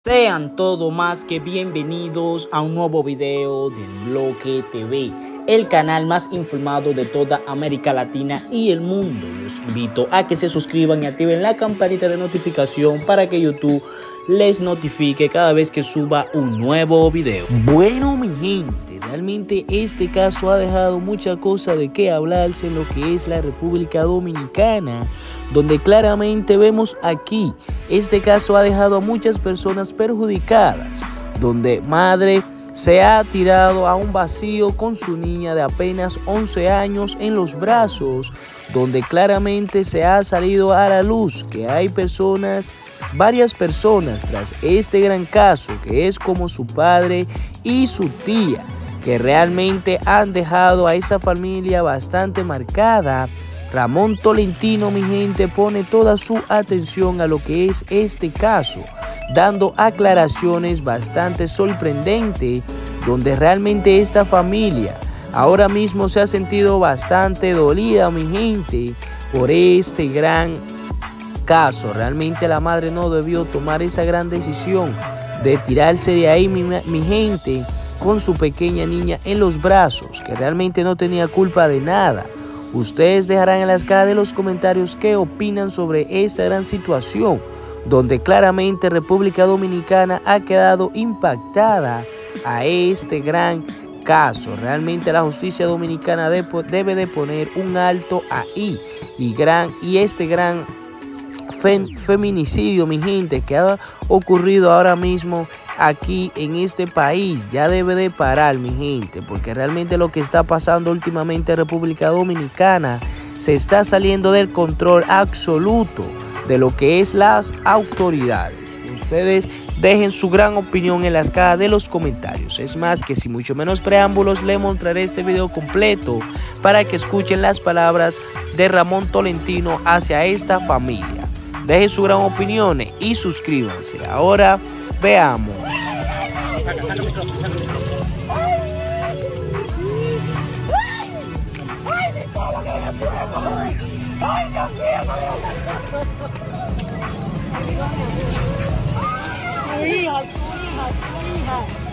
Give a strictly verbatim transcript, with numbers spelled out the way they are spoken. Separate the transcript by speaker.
Speaker 1: Sean todo más que bienvenidos a un nuevo video del Bloque T V, el canal más informado de toda América Latina y el mundo. Los invito a que se suscriban y activen la campanita de notificación para que YouTube les notifique cada vez que suba un nuevo video. Bueno, mi gente, realmente este caso ha dejado mucha cosa de qué hablarse en lo que es la República Dominicana, donde claramente vemos aquí, este caso ha dejado a muchas personas perjudicadas, donde madre se ha tirado a un vacío con su niña de apenas once años en los brazos, donde claramente se ha salido a la luz que hay personas, varias personas tras este gran caso, que es como su padre y su tía, que realmente han dejado a esa familia bastante marcada. Ramón Tolentino, mi gente, pone toda su atención a lo que es este caso, dando aclaraciones bastante sorprendentes, donde realmente esta familia ahora mismo se ha sentido bastante dolida, mi gente, por este gran caso. Realmente la madre no debió tomar esa gran decisión de tirarse de ahí, mi, mi gente, con su pequeña niña en los brazos, que realmente no tenía culpa de nada. Ustedes dejarán en las cajas de los comentarios qué opinan sobre esta gran situación, donde claramente República Dominicana ha quedado impactada a este gran caso. Realmente la justicia dominicana de, debe de poner un alto ahí, y, gran, y este gran fem, feminicidio, mi gente, que ha ocurrido ahora mismo aquí en este país, ya debe de parar, mi gente, porque realmente lo que está pasando últimamente en República Dominicana se está saliendo del control absoluto de lo que es las autoridades. Ustedes dejen su gran opinión en las cajas de los comentarios. Es más, que sin mucho menos preámbulos, les mostraré este video completo para que escuchen las palabras de Ramón Tolentino hacia esta familia. Dejen su gran opinión y suscríbanse. Ahora veamos.
Speaker 2: Tu hija, tu hija, tu hija.